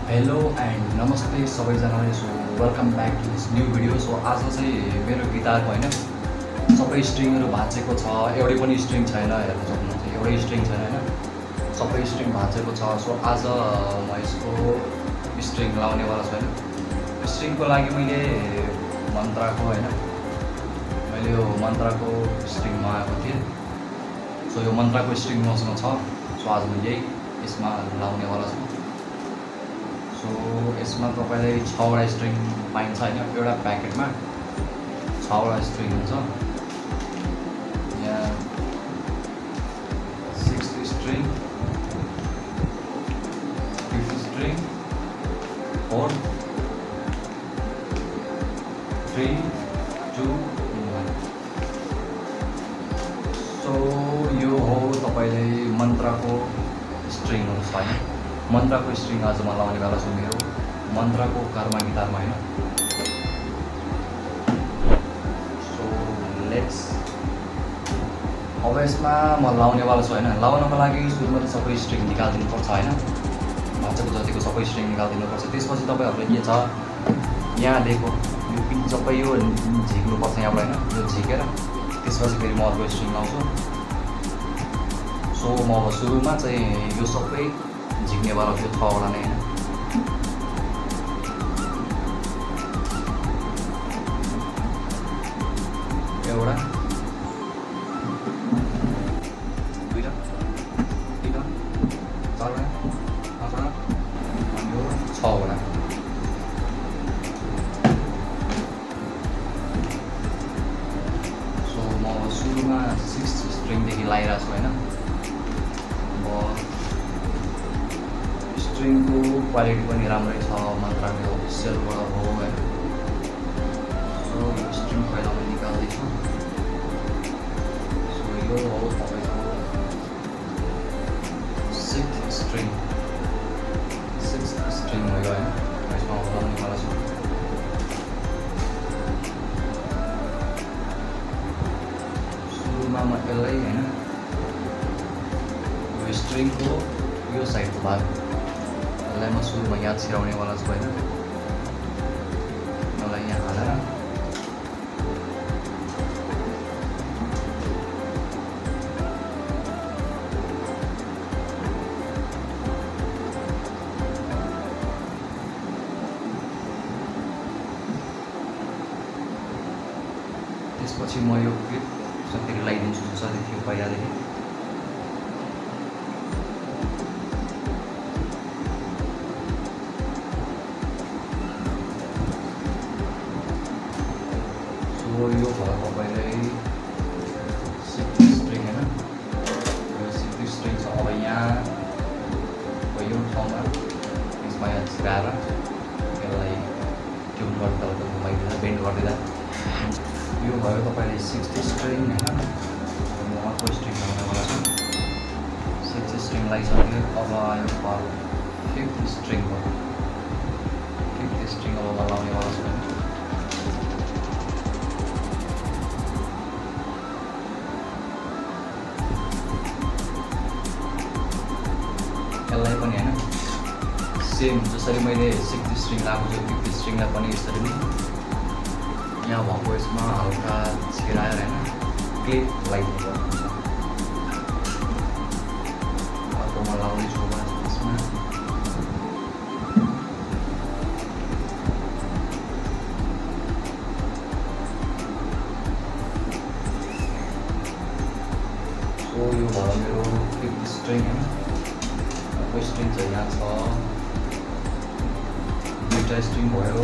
Hello and नमस्ते सबैजनालाई। So welcome back to this new video. So आज चाहिँ मेरो गिटारको होइन सबै स्ट्रिङहरू भाँचेको छ, एउटै पनि स्ट्रिङ छैन। हेर्न सक्नुहुन्छ, एउटै स्ट्रिङ छैन होइन, सबै स्ट्रिङ भाँचेको छ। सो आज म यसको स्ट्रिङ लाउनेवाला छु होइन। स्ट्रिङको लागि मैले मन्त्राको होइन मैले यो मन्त्राको स्ट्रिङ मगाएको थिएँ। सो यो मन्त्राको स्ट्रिङ मसँग छ। सो आज म यही यसमा लाउनेवाला छु। सो यसमा तपाईँलाई 6वटा स्ट्रिङ पाइन्छ होइन, एउटा प्याकेटमा 6वटा स्ट्रिङ हुन्छ। यहाँ 6th string, 5th string, 4, 3, 2, 1। So यो हो तपाईँले मन्त्राको स्ट्रिङहरू छ होइन। मन्त्राको स्ट्रिङ आज म लाउनेवाला छु मेरो मन्त्राको कर्मा गिटारमा होइन। सो लेट्स अब यसमा म लाउनेवाला छु होइन। लाउनको लागि सुरुमा त सबै स्ट्रिङ निकालिदिनुपर्छ होइन, भाँचेको जतिको सबै स्ट्रिङ निकालिदिनुपर्छ। त्यसपछि तपाईँहरूले के छ यहाँ दिएको यो पिन सबै यो झिक्नुपर्छ यहाँबाट होइन। यो झिकेर त्यसपछि फेरि म अर्को स्ट्रिङ लाउँछु। सो म अब सुरुमा चाहिँ यो सबै झिक्नेवाला थियो 6वटा नै होइन। एउटा, दुईवटा, तिनवटा, चारवटा, पाँचवटा अनि यो 6वटा। सो म सुरुमा 6th स्ट्रिङदेखि लगाइरहेको छु होइन। स्ट्रिङको क्वालिटी पनि राम्रै छ, मन्त्राको अफिसियलबाट हो होइन। सो यो स्ट्रिङ पहिला म निकाल्दैछु। सो यो हो तपाईँको 6th स्ट्रिङ हो यो होइन। यसमा लाउनेवाला छु। सुरुमा म यसलाई होइन यो स्ट्रिङको यो साइडको भाग म सुरुमा यहाँ छिराउनेवाला छु होइन। मलाई यहाँ हालेर त्यसपछि म यो क्लिप सबै लगाइदिन्छु जसरी थियो पहिलादेखि। यो भयो तपाईँलाई 6th स्ट्रिङ होइन। यो 6th स्ट्रिङ छ। अब यहाँ यो ठाउँमा यसमा यहाँ छिराएर यसलाई ट्युन गर्दा घुमाइदिँदा बेन्ड गरिदिँदा यो भयो तपाईँले 6th स्ट्रिङ होइन। म अर्को स्ट्रिङ लाउनेवाला छु। 6th string लगाइसक्यो। अब आयो 5th स्ट्रिङ हो। 5th स्ट्रिङ अब म लाउनेवाला छु होइन। यसलाई पनि होइन सेम जसरी मैले 6th स्ट्रिङ लगाएको छु 5th स्ट्रिङलाई पनि यसरी नै यहाँ भएको यसमा हल्का छिराएर होइन क्लिप लगाइदिनु पर्छ। अर्को म लाउँदैछु यसमा। सो यो भयो मेरो 5th स्ट्रिङ होइन। स्ट्रिङ चाहिँ यहाँ छ, 2टा स्ट्रिङ भयो।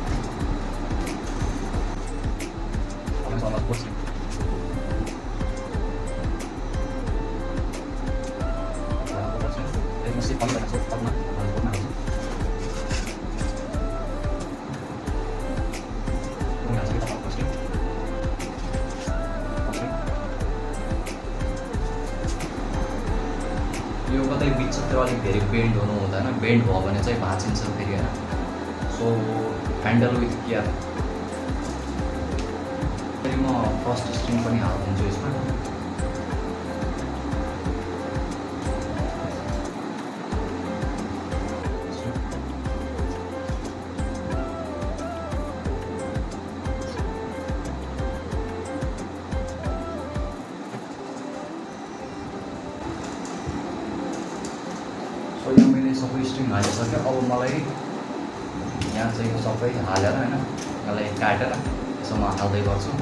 यो कतै बिचतिर अलिक धेरै बेन्ड हुनु हुँदैन, बेन्ड भयो भने चाहिँ भाँचिन्छ फेरि होइन। So handle with care. फेरि म फर्स्ट स्ट्रिङ पनि हालिदिन्छु यसमा। स्ट्रिङ हालिसक्यो। अब मलाई यहाँ चाहिँ यो सबै हालेर हैन यसलाई काटेर यसो म हाल्दै गर्छु।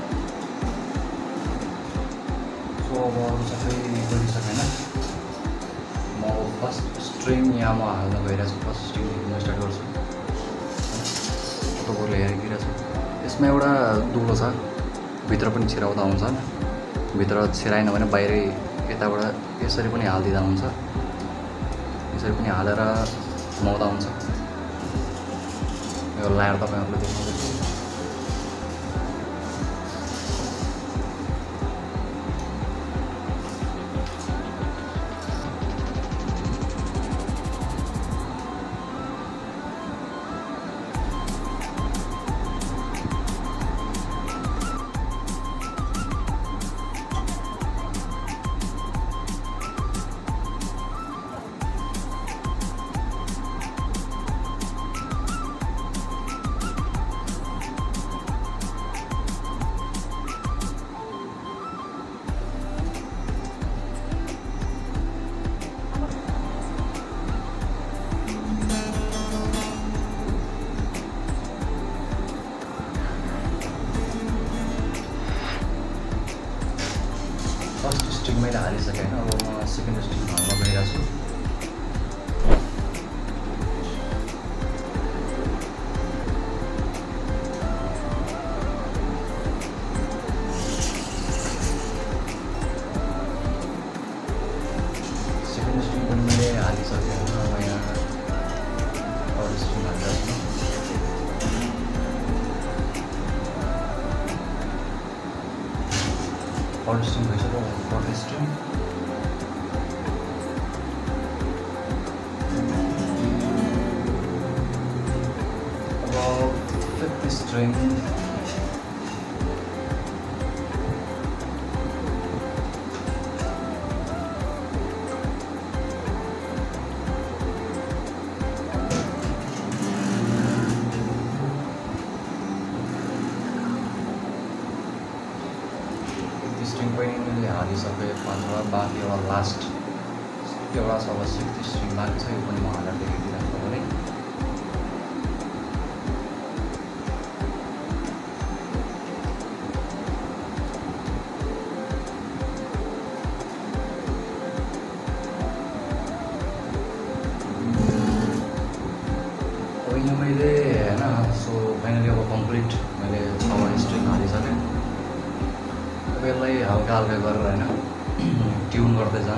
सो अब अरू सबै गरिसकेँ हैन। म फर्स्ट स्ट्रिङ यहाँ म हाल्न गइरहेको छु। फर्स्ट स्ट्रिङदेखि म स्टार्ट गर्छु। तपाईँहरूले हेरिदिरहेको छु। यसमा एउटा दुलो छ, भित्र पनि छिराउँदा हुन्छ। भित्र छिराएन भने बाहिरै यताबाट यसरी पनि हालिदिँदा हुन्छ। यसरी पनि हालेर घुमाउँदा हुन्छ। यो लाएर तपाईँहरूले देख्नुहुँदैछ। फर्स्ट स्ट्रिङ मैले हालिसकेँ हैन। अब म सेकेन्ड स्ट्रिङ हाल्न गइरहेको छु। सेकेन्ड स्ट्रिङ पनि मैले हालिसकेँ हैन। अब यहाँ अरू स्ट्रिङ हालिरहेको छु। थर्ड स्ट्रिङ भइसक्यो। फोर्थ स्ट्रिङ अब फिफ्थ स्ट्रिङ स्ट्रिङ पनि मैले हालिसकेँ पाँचवटा। बाँकी एउटा लास्ट एउटा छ। अब सिक्स्थ स्ट्रिङ बाँकी छ। यो पनि म हालेर देखाइदिइरहेको छु भने अब यो मैले हैन। सो फाइनली अब कम्प्लिट मैले 6वटा स्ट्रिङ हालिसकेँ। यसलाई हल्का हल्का गरेर हैन ट्युन गर्दै जाऊँ।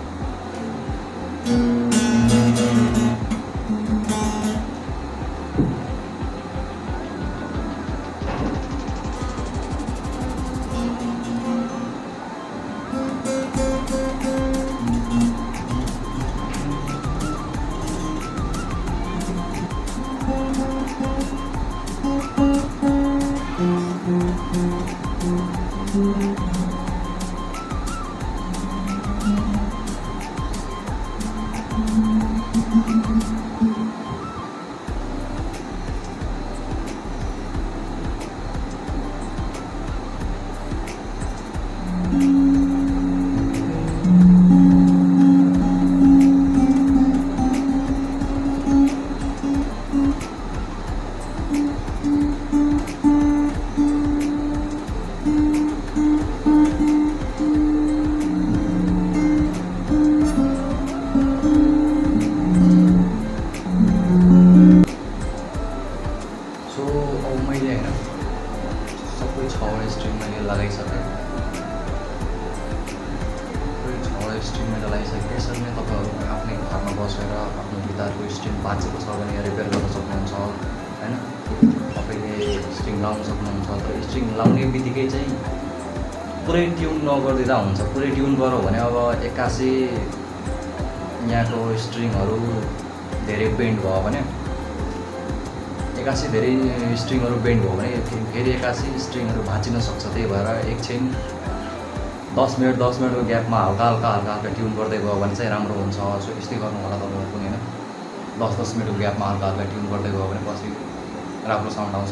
यसरी नै तपाईहरु आफ्नै घरमा बसेर आफ्नो गिटारको स्ट्रिङ बाँचेको छ भने रिपेयर गर्न सक्नुहुन्छ हैन। तपाईले स्ट्रिङ लाउन सक्नुहुन्छ। तर स्ट्रिङ लाउने बित्तिकै चाहिँ पुरै ट्युन नगर्दिदा हुन्छ। पुरै ट्युन गरौ भने अब एक्कासी यहाँको स्ट्रिङहरु धेरै बेन्ड भयो भने एक्कासी धेरै स्ट्रिङहरु बेन्ड भयो भने फेरि एक्कासी स्ट्रिङहरु भाँचिन सक्छ। त्यही भएर एकछिन 10 मिनटको ग्यापमा हल्का ट्युन गर्दै गयो भने चाहिँ राम्रो हुन्छ। सो यस्तै गर्नु होला तपाईहरु पनि हैन। 10 मिनटको ग्यापमा हल्का ट्युन गर्दै गयो भने पछि राम्रो साउन्ड आउँछ।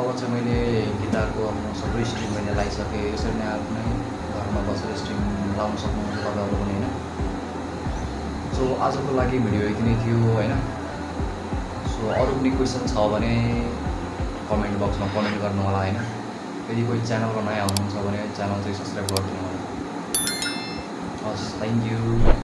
अब चाहिँ मैले गिटारको अब सबै स्ट्रिङ मैले लगाइसकेँ। यसरी नै आफ्नै घरमा बसेर स्ट्रिङ लाउन सक्नुहुन्छ तपाईँहरू पनि होइन। सो आजको लागि भिडियो यति नै थियो होइन। सो अरू कुनै क्वेसन छ भने कमेन्ट बक्समा कमेन्ट गर्नु होला होइन। यदि कोही च्यानलमा नयाँ हुनुहुन्छ भने च्यानल चाहिँ सब्सक्राइब गरिदिनु होला। हस्, थ्याङ्क यू।